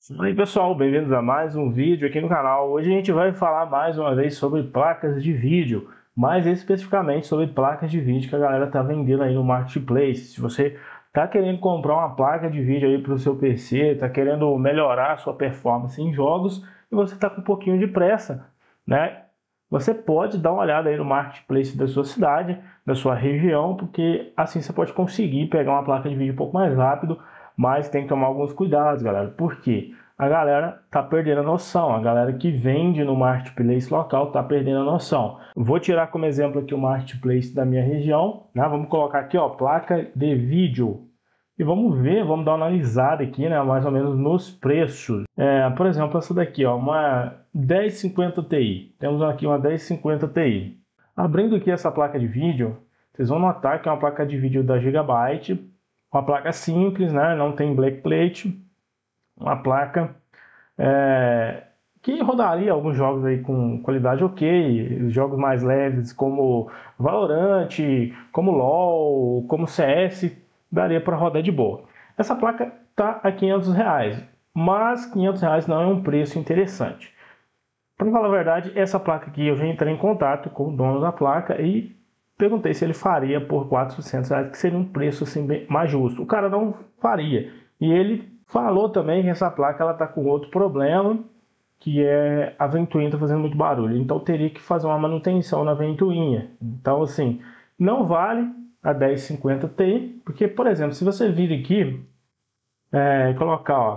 Fala aí pessoal, bem-vindos a mais um vídeo aqui no canal. Hoje a gente vai falar mais uma vez sobre placas de vídeo, mais especificamente sobre placas de vídeo que a galera tá vendendo aí no Marketplace. Se você tá querendo comprar uma placa de vídeo aí para o seu PC, tá querendo melhorar a sua performance em jogos e você tá com um pouquinho de pressa, né? Você pode dar uma olhada aí no Marketplace da sua cidade, da sua região, porque assim você pode conseguir pegar uma placa de vídeo um pouco mais rápido, mas tem que tomar alguns cuidados, galera. Por quê? A galera tá perdendo a noção. A galera que vende no marketplace local tá perdendo a noção. Vou tirar como exemplo aqui o marketplace da minha região, né? Vamos colocar aqui, ó, placa de vídeo. E vamos ver, vamos dar uma analisada aqui, né, mais ou menos nos preços. Por exemplo, essa daqui, ó, uma 1050 Ti. Temos aqui uma 1050 Ti. Abrindo aqui essa placa de vídeo, vocês vão notar que é uma placa de vídeo da Gigabyte, uma placa simples, né, não tem backplate, uma placa que rodaria alguns jogos aí com qualidade ok, jogos mais leves como Valorant, como LoL, como CS, daria para rodar de boa. Essa placa tá a R$ 500, mas R$ 500 não é um preço interessante. Para falar a verdade, essa placa aqui eu já entrei em contato com o dono da placa e perguntei se ele faria por R$ 400, que seria um preço assim bem mais justo. O cara não faria. E ele falou também que essa placa ela tá com outro problema, que é a ventoinha tá fazendo muito barulho. Então teria que fazer uma manutenção na ventoinha. Então assim, não vale a 1050 Ti, porque por exemplo, se você vir aqui e colocar ó,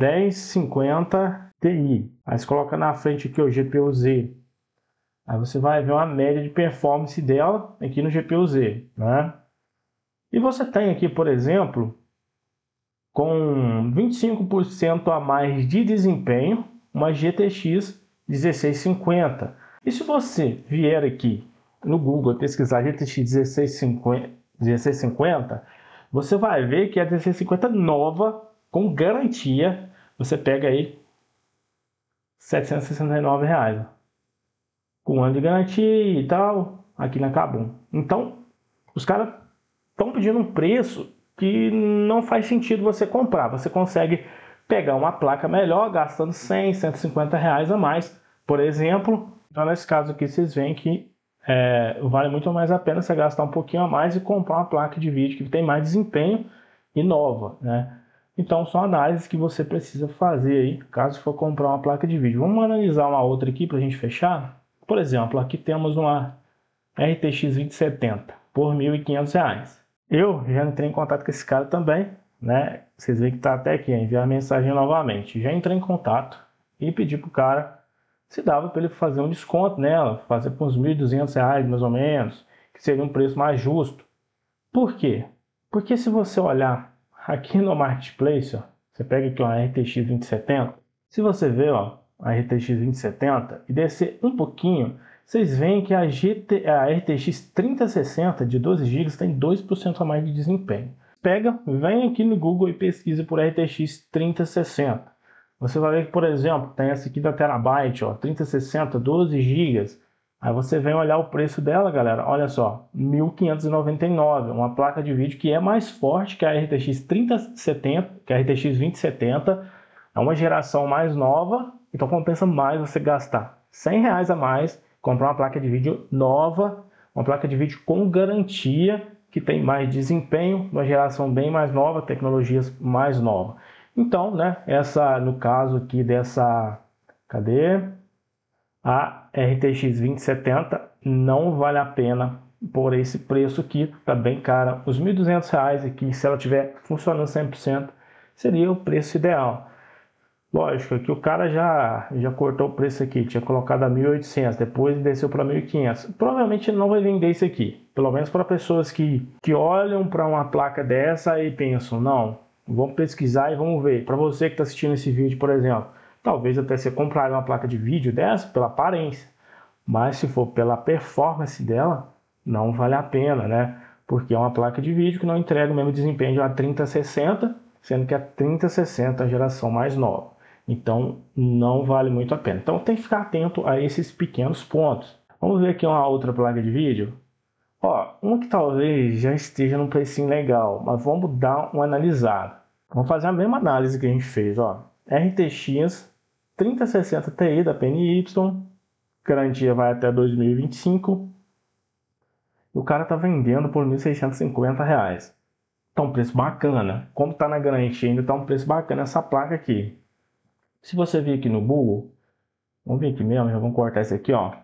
1050 Ti, aí você coloca na frente aqui o GPU-Z, aí você vai ver uma média de performance dela aqui no GPU-Z, né? E você tem aqui, por exemplo, com 25% a mais de desempenho, uma GTX 1650. E se você vier aqui no Google pesquisar GTX 1650, você vai ver que a 1650 nova, com garantia, você pega aí R$ 769, com um ano de garantia e tal, aqui na Kabum. Então, os caras estão pedindo um preço que não faz sentido você comprar. Você consegue pegar uma placa melhor gastando R$ 100, R$ 150 a mais, por exemplo. Então, nesse caso aqui, vocês veem que vale muito mais a pena você gastar um pouquinho a mais e comprar uma placa de vídeo que tem mais desempenho e nova, né? Então, são análises que você precisa fazer aí, caso for comprar uma placa de vídeo. Vamos analisar uma outra aqui para a gente fechar. Por exemplo, aqui temos uma RTX 2070 por R$ 1.500. Eu já entrei em contato com esse cara também, né? Vocês veem que tá até aqui, enviar mensagem novamente. Já entrei em contato e pedi pro cara se dava para ele fazer um desconto nela, fazer por uns R$ 1.200 mais ou menos, que seria um preço mais justo. Por quê? Porque se você olhar aqui no Marketplace, ó, você pega aqui uma RTX 2070, se você ver ó, a RTX 2070 e descer um pouquinho, vocês veem que a RTX 3060 de 12 GB tem 2% a mais de desempenho. Pega, vem aqui no Google e pesquisa por RTX 3060. Você vai ver que, por exemplo, tem essa aqui da Terabyte, ó, 3060, 12 GB. Aí você vem olhar o preço dela, galera, olha só, R$ 1.599, uma placa de vídeo que é mais forte que a RTX 3070, que a RTX 2070, é uma geração mais nova, então compensa mais você gastar R$ 100 a mais, comprar uma placa de vídeo nova, uma placa de vídeo com garantia, que tem mais desempenho, uma geração bem mais nova, tecnologias mais novas. Então, né, essa, no caso aqui dessa, cadê? A RTX 2070 não vale a pena por esse preço aqui, tá bem cara. Os R$ 1.200 aqui, se ela tiver funcionando 100%, seria o preço ideal. Lógico que o cara já cortou o preço aqui, tinha colocado a 1.800, depois desceu para 1.500. Provavelmente ele não vai vender isso aqui, pelo menos para pessoas que olham para uma placa dessa e pensam, não, vamos pesquisar e vamos ver. Para você que está assistindo esse vídeo, por exemplo, talvez até você comprar uma placa de vídeo dessa pela aparência, mas se for pela performance dela, não vale a pena, né? Porque é uma placa de vídeo que não entrega o mesmo desempenho de uma 3060, sendo que a 3060 é a geração mais nova. Então, não vale muito a pena. Então, tem que ficar atento a esses pequenos pontos. Vamos ver aqui uma outra placa de vídeo. Ó, uma que talvez já esteja num precinho legal, mas vamos dar uma analisada. Vamos fazer a mesma análise que a gente fez, ó. RTX 3060 Ti da PNY, garantia vai até 2025. E o cara tá vendendo por R$ 1.650. Tá um preço bacana. Como tá na garantia ainda, tá um preço bacana essa placa aqui. Se você vir aqui no Google, vamos vir aqui mesmo, já vamos cortar esse aqui, ó.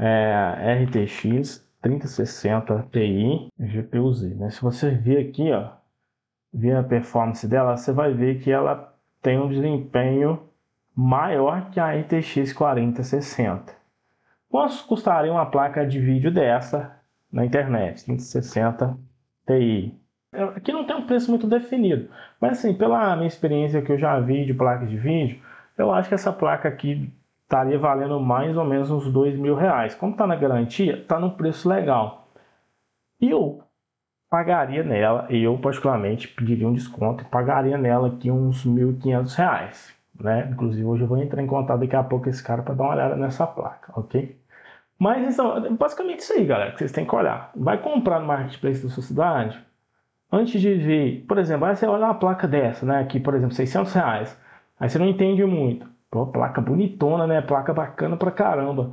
RTX 3060 Ti GPU-Z, né? Se você vir aqui, ó, ver a performance dela, você vai ver que ela tem um desempenho maior que a RTX 4060. Quanto custaria uma placa de vídeo dessa na internet? 3060 Ti. Aqui não tem um preço muito definido, mas assim, pela minha experiência que eu já vi de placas de vídeo, eu acho que essa placa aqui estaria valendo mais ou menos uns R$ 2.000. Como está na garantia, está num preço legal. E eu pagaria nela, eu particularmente pediria um desconto e pagaria nela aqui uns R$ 1.500, né? Inclusive hoje eu vou entrar em contato daqui a pouco com esse cara para dar uma olhada nessa placa, ok? Mas então, basicamente isso aí, galera, que vocês têm que olhar. Vai comprar no marketplace da sua cidade, antes de ver, por exemplo, aí você olha uma placa dessa, né? Aqui, por exemplo, R$ 600. Aí você não entende muito. Pô, placa bonitona, né? Placa bacana pra caramba.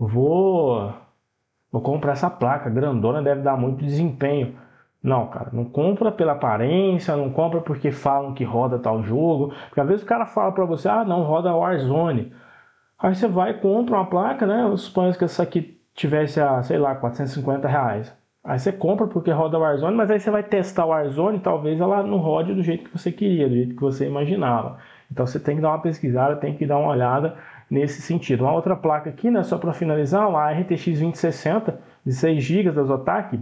Vou comprar essa placa grandona, deve dar muito desempenho. Não, cara, não compra pela aparência, não compra porque falam que roda tal jogo. Porque às vezes o cara fala pra você, ah, não, roda Warzone. Aí você vai e compra uma placa, né? Suponho que essa aqui tivesse a, sei lá, R$ 450. Aí você compra porque roda Warzone, mas aí você vai testar o Warzone, talvez ela não rode do jeito que você queria, do jeito que você imaginava. Então você tem que dar uma pesquisada, tem que dar uma olhada nesse sentido. Uma outra placa aqui, né, só para finalizar, uma RTX 2060 de 6 GB da Zotac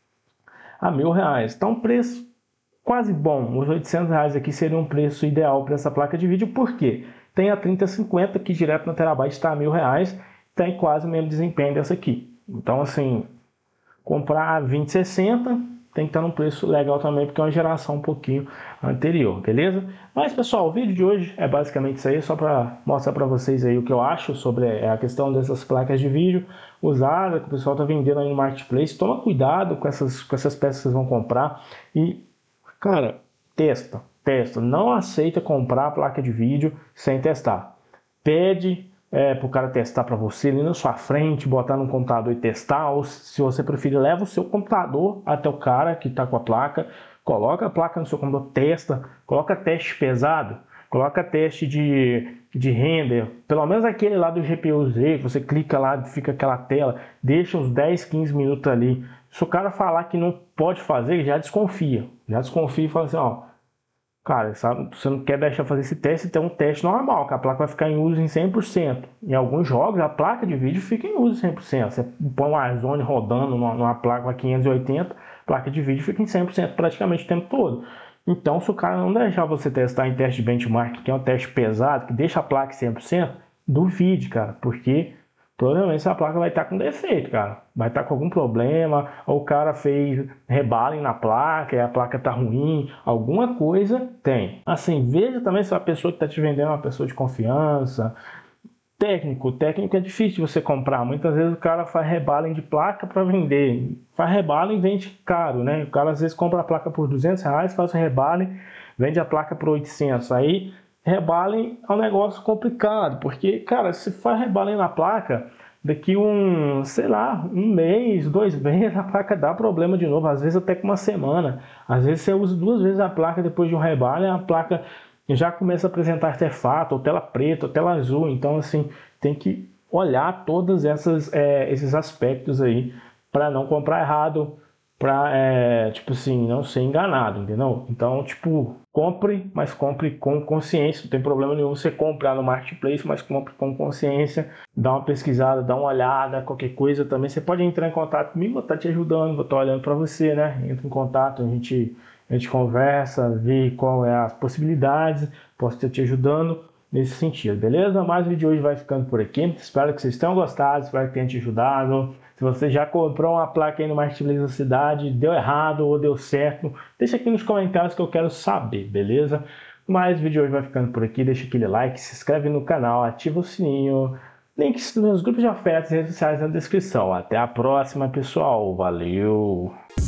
a R$ 1.000. Então um preço quase bom. Os R$ 800 aqui seria um preço ideal para essa placa de vídeo, porque tem a 3050 que direto na Terabyte está a R$ 1.000, tem quase o mesmo desempenho dessa aqui. Então assim, comprar a 2060 tem que estar num preço legal também, porque é uma geração um pouquinho anterior, beleza? Mas pessoal, o vídeo de hoje é basicamente isso aí, só para mostrar para vocês aí o que eu acho sobre a questão dessas placas de vídeo usadas, que o pessoal está vendendo aí no marketplace. Toma cuidado com essas peças que vocês vão comprar e, cara, testa, não aceita comprar a placa de vídeo sem testar. Pede para o cara testar para você ali na sua frente, botar no computador e testar, ou se você preferir, leva o seu computador até o cara que está com a placa, coloca a placa no seu computador, testa, coloca teste pesado, coloca teste de render, pelo menos aquele lá do GPU-Z, que você clica lá e fica aquela tela, deixa uns 10, 15 minutos ali. Se o cara falar que não pode fazer, já desconfia e fala assim, ó, cara, sabe, você não quer deixar fazer esse teste, tem um teste normal, que a placa vai ficar em uso em 100%. Em alguns jogos, a placa de vídeo fica em uso em 100%. Você põe um Warzone rodando numa placa 580, a placa de vídeo fica em 100% praticamente o tempo todo. Então, se o cara não deixar você testar em teste de benchmark, que é um teste pesado, que deixa a placa em 100%, duvide, cara, porque provavelmente essa placa vai estar com defeito, cara. Vai estar com algum problema, ou o cara fez rebalem na placa e a placa tá ruim, alguma coisa tem. Assim, veja também se a pessoa que está te vendendo é uma pessoa de confiança. Técnico é difícil de você comprar. Muitas vezes o cara faz rebalem de placa para vender. Faz rebalem e vende caro, né? O cara às vezes compra a placa por R$ 200, faz o rebalem, vende a placa por 800. Aí rebalem é um negócio complicado, porque, cara, se faz rebalem na placa, daqui sei lá, um mês, 2 meses, a placa dá problema de novo, às vezes até com uma semana. Às vezes você usa 2 vezes a placa depois de um rebalem, a placa já começa a apresentar artefato, ou tela preta, ou tela azul. Então, assim, tem que olhar todos esses aspectos aí para não comprar errado, para, tipo assim, não ser enganado, entendeu? Então, tipo, compre, mas compre com consciência. Não tem problema nenhum você comprar no marketplace, mas compre com consciência. Dá uma pesquisada, dá uma olhada, qualquer coisa também. Você pode entrar em contato comigo, vou estar te ajudando, vou estar olhando para você, né? Entra em contato, a gente conversa, vê qual é as possibilidades, posso estar te ajudando nesse sentido, beleza? Mas o vídeo de hoje vai ficando por aqui. Espero que vocês tenham gostado, espero que tenha te ajudado. Se você já comprou uma placa aí no marketplace da cidade, deu errado ou deu certo, deixa aqui nos comentários que eu quero saber, beleza? Mas o vídeo de hoje vai ficando por aqui, deixa aquele like, se inscreve no canal, ativa o sininho, links nos meus grupos de afetos e redes sociais na descrição. Até a próxima, pessoal. Valeu!